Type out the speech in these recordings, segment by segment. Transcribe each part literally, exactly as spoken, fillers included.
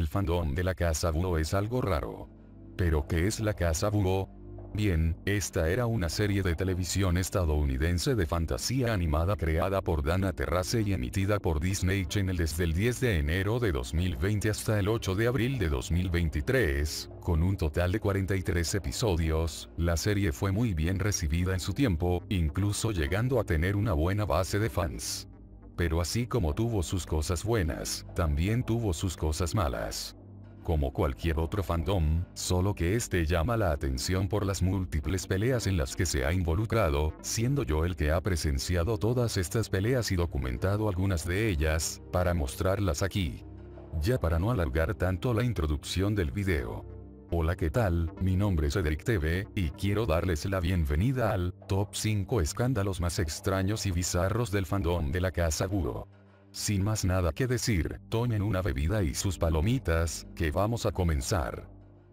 El fandom de la Casa Búho es algo raro. ¿Pero qué es la Casa Búho? Bien, esta era una serie de televisión estadounidense de fantasía animada creada por Dana Terrace y emitida por Disney Channel desde el diez de enero de dos mil veinte hasta el ocho de abril de dos mil veintitrés, con un total de cuarenta y tres episodios. La serie fue muy bien recibida en su tiempo, incluso llegando a tener una buena base de fans. Pero así como tuvo sus cosas buenas, también tuvo sus cosas malas. Como cualquier otro fandom, solo que este llama la atención por las múltiples peleas en las que se ha involucrado, siendo yo el que ha presenciado todas estas peleas y documentado algunas de ellas, para mostrarlas aquí. Ya para no alargar tanto la introducción del video. Hola, ¿qué tal? Mi nombre es Cedric T V, y quiero darles la bienvenida al Top cinco escándalos más extraños y bizarros del fandom de la Casa Búho. Sin más nada que decir, tomen una bebida y sus palomitas, que vamos a comenzar.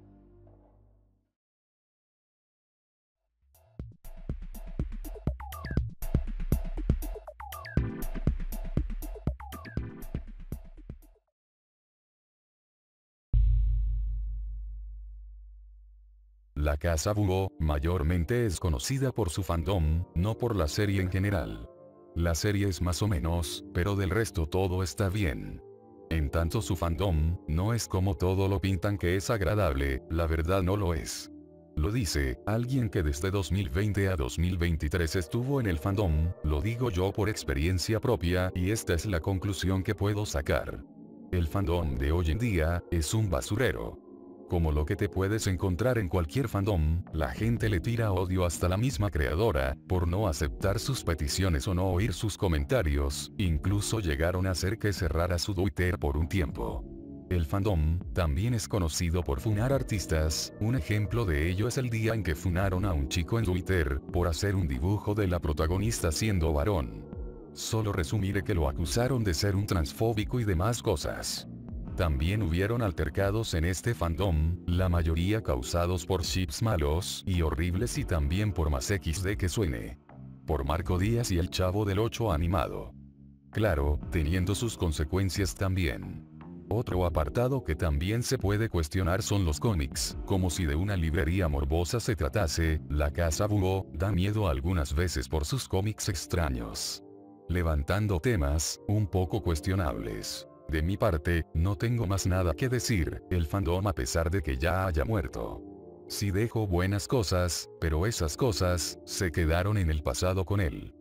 La Casa Búho, mayormente es conocida por su fandom, no por la serie en general. La serie es más o menos, pero del resto todo está bien. En tanto su fandom, no es como todo lo pintan que es agradable, la verdad no lo es. Lo dice, alguien que desde dos mil veinte a dos mil veintitrés estuvo en el fandom, lo digo yo por experiencia propia, y esta es la conclusión que puedo sacar. El fandom de hoy en día, es un basurero. Como lo que te puedes encontrar en cualquier fandom, la gente le tira odio hasta la misma creadora, por no aceptar sus peticiones o no oír sus comentarios, incluso llegaron a hacer que cerrara su Twitter por un tiempo. El fandom, también es conocido por funar artistas, un ejemplo de ello es el día en que funaron a un chico en Twitter, por hacer un dibujo de la protagonista siendo varón. Solo resumiré que lo acusaron de ser un transfóbico y demás cosas. También hubieron altercados en este fandom, la mayoría causados por ships malos y horribles y también por más equis de que suene. Por Marco Díaz y el Chavo del ocho animado. Claro, teniendo sus consecuencias también. Otro apartado que también se puede cuestionar son los cómics, como si de una librería morbosa se tratase, la Casa Búho da miedo algunas veces por sus cómics extraños. Levantando temas, un poco cuestionables. De mi parte, no tengo más nada que decir, el fandom a pesar de que ya haya muerto. Sí dejó buenas cosas, pero esas cosas, se quedaron en el pasado con él.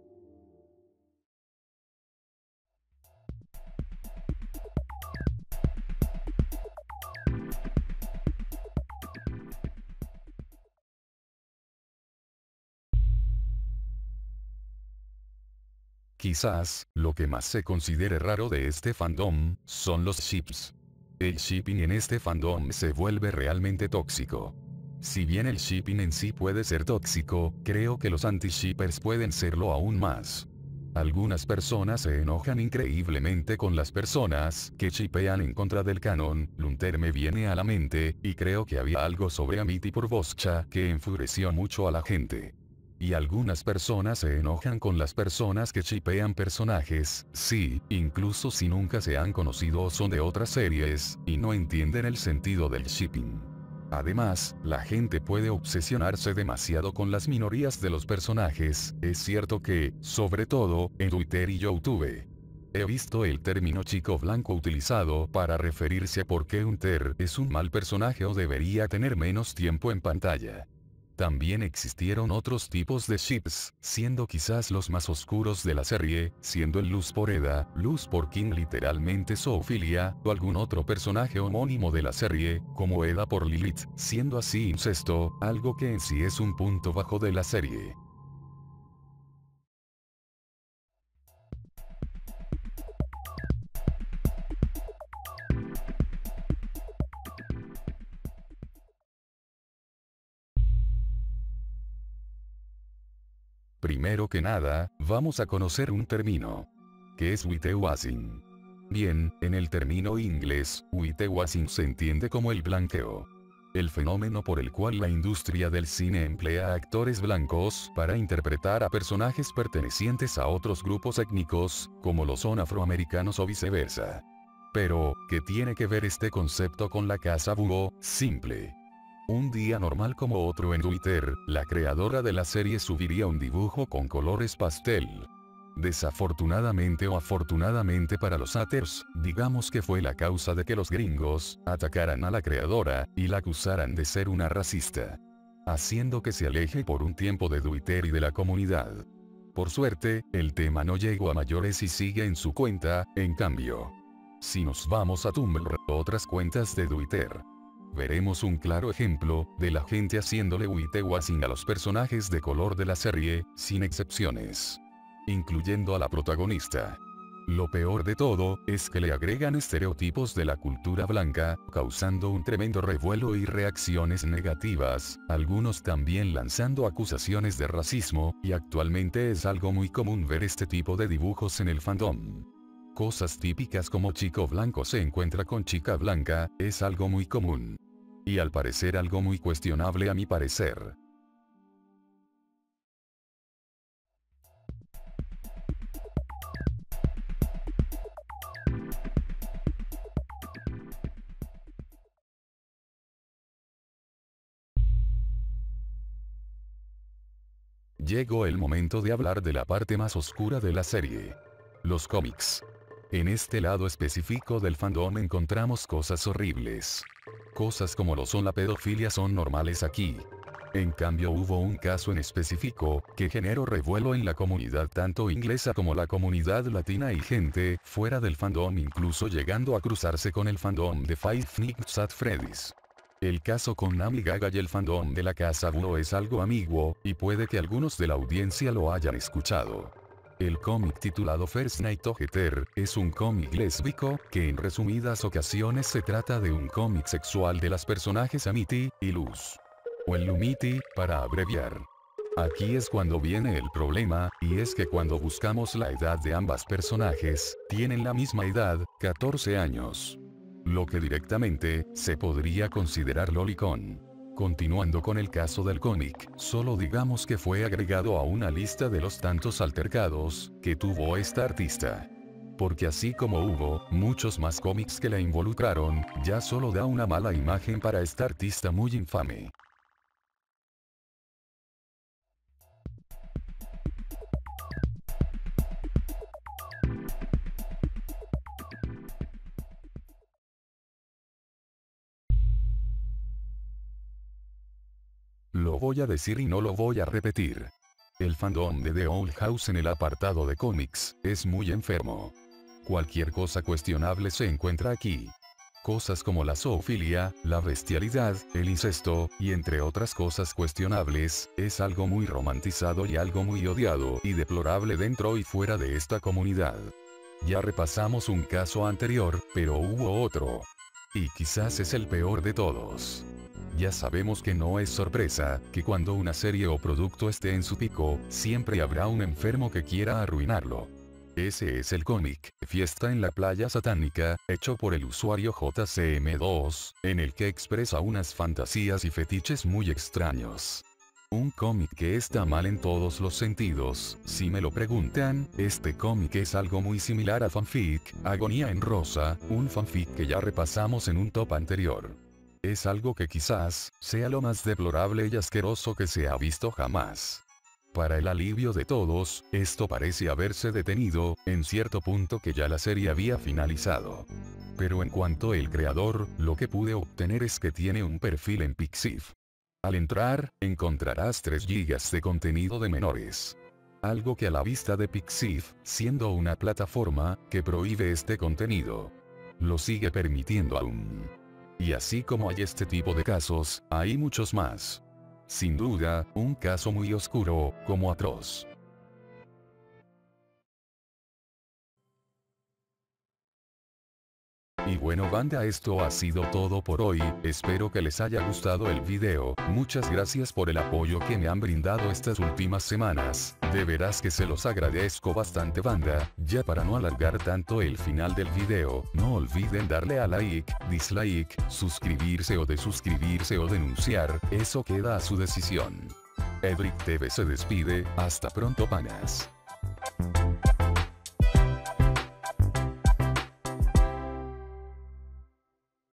Quizás, lo que más se considere raro de este fandom, son los ships. El shipping en este fandom se vuelve realmente tóxico. Si bien el shipping en sí puede ser tóxico, creo que los anti-shippers pueden serlo aún más. Algunas personas se enojan increíblemente con las personas que shippean en contra del canon, Lunter me viene a la mente, y creo que había algo sobre Amity por Boscha que enfureció mucho a la gente. Y algunas personas se enojan con las personas que shippean personajes, sí, incluso si nunca se han conocido o son de otras series, y no entienden el sentido del shipping. Además, la gente puede obsesionarse demasiado con las minorías de los personajes, es cierto que, sobre todo, en Twitter y YouTube. He visto el término chico blanco utilizado para referirse a por qué un ter es un mal personaje o debería tener menos tiempo en pantalla. También existieron otros tipos de ships, siendo quizás los más oscuros de la serie, siendo el Luz por Eda, Luz por King literalmente zoofilia, o algún otro personaje homónimo de la serie, como Eda por Lilith, siendo así incesto, algo que en sí es un punto bajo de la serie. Primero que nada, vamos a conocer un término. ¿Qué es whitewashing? Bien, en el término inglés, whitewashing se entiende como el blanqueo. El fenómeno por el cual la industria del cine emplea a actores blancos para interpretar a personajes pertenecientes a otros grupos étnicos, como lo son afroamericanos o viceversa. Pero, ¿qué tiene que ver este concepto con la casa búho? Simple. Un día normal como otro en Twitter, la creadora de la serie subiría un dibujo con colores pastel. Desafortunadamente o afortunadamente para los haters, digamos que fue la causa de que los gringos atacaran a la creadora y la acusaran de ser una racista, haciendo que se aleje por un tiempo de Twitter y de la comunidad. Por suerte, el tema no llegó a mayores y sigue en su cuenta. En cambio, si nos vamos a Tumblr o otras cuentas de Twitter, veremos un claro ejemplo de la gente haciéndole whitewashing a los personajes de color de la serie, sin excepciones, incluyendo a la protagonista. Lo peor de todo, es que le agregan estereotipos de la cultura blanca, causando un tremendo revuelo y reacciones negativas, algunos también lanzando acusaciones de racismo, y actualmente es algo muy común ver este tipo de dibujos en el fandom. Cosas típicas como chico blanco se encuentra con chica blanca, es algo muy común. Y al parecer algo muy cuestionable a mi parecer. Llegó el momento de hablar de la parte más oscura de la serie. Los cómics. En este lado específico del fandom encontramos cosas horribles. Cosas como lo son la pedofilia son normales aquí. En cambio hubo un caso en específico, que generó revuelo en la comunidad tanto inglesa como la comunidad latina y gente fuera del fandom, incluso llegando a cruzarse con el fandom de Five Nights at Freddy's. El caso con Nami Gaga y el fandom de la casa búho es algo ambiguo, y puede que algunos de la audiencia lo hayan escuchado. El cómic titulado First Night Together es un cómic lésbico, que en resumidas ocasiones se trata de un cómic sexual de las personajes Amity y Luz, o el Lumity, para abreviar. Aquí es cuando viene el problema, y es que cuando buscamos la edad de ambas personajes, tienen la misma edad, catorce años. Lo que directamente, se podría considerar lolicón. Continuando con el caso del cómic, solo digamos que fue agregado a una lista de los tantos altercados que tuvo esta artista. Porque así como hubo muchos más cómics que la involucraron, ya solo da una mala imagen para esta artista muy infame. Lo voy a decir y no lo voy a repetir. El fandom de The Owl House en el apartado de cómics es muy enfermo. Cualquier cosa cuestionable se encuentra aquí. Cosas como la zoofilia, la bestialidad, el incesto, y entre otras cosas cuestionables, es algo muy romantizado y algo muy odiado y deplorable dentro y fuera de esta comunidad. Ya repasamos un caso anterior, pero hubo otro. Y quizás es el peor de todos. Ya sabemos que no es sorpresa, que cuando una serie o producto esté en su pico, siempre habrá un enfermo que quiera arruinarlo. Ese es el cómic, Fiesta en la Playa Satánica, hecho por el usuario J C M dos, en el que expresa unas fantasías y fetiches muy extraños. Un cómic que está mal en todos los sentidos, si me lo preguntan. Este cómic es algo muy similar a fanfic, Agonía en Rosa, un fanfic que ya repasamos en un top anterior. Es algo que quizás sea lo más deplorable y asqueroso que se ha visto jamás. Para el alivio de todos, esto parece haberse detenido, en cierto punto que ya la serie había finalizado. Pero en cuanto al creador, lo que pude obtener es que tiene un perfil en Pixiv. Al entrar, encontrarás tres gigas de contenido de menores. Algo que a la vista de Pixiv, siendo una plataforma que prohíbe este contenido, lo sigue permitiendo aún. Y así como hay este tipo de casos, hay muchos más. Sin duda, un caso muy oscuro, como atroz. Y bueno banda, esto ha sido todo por hoy, espero que les haya gustado el video, muchas gracias por el apoyo que me han brindado estas últimas semanas, de veras que se los agradezco bastante banda. Ya para no alargar tanto el final del video, no olviden darle a like, dislike, suscribirse o desuscribirse o denunciar, eso queda a su decisión. Edric T V se despide, hasta pronto panas.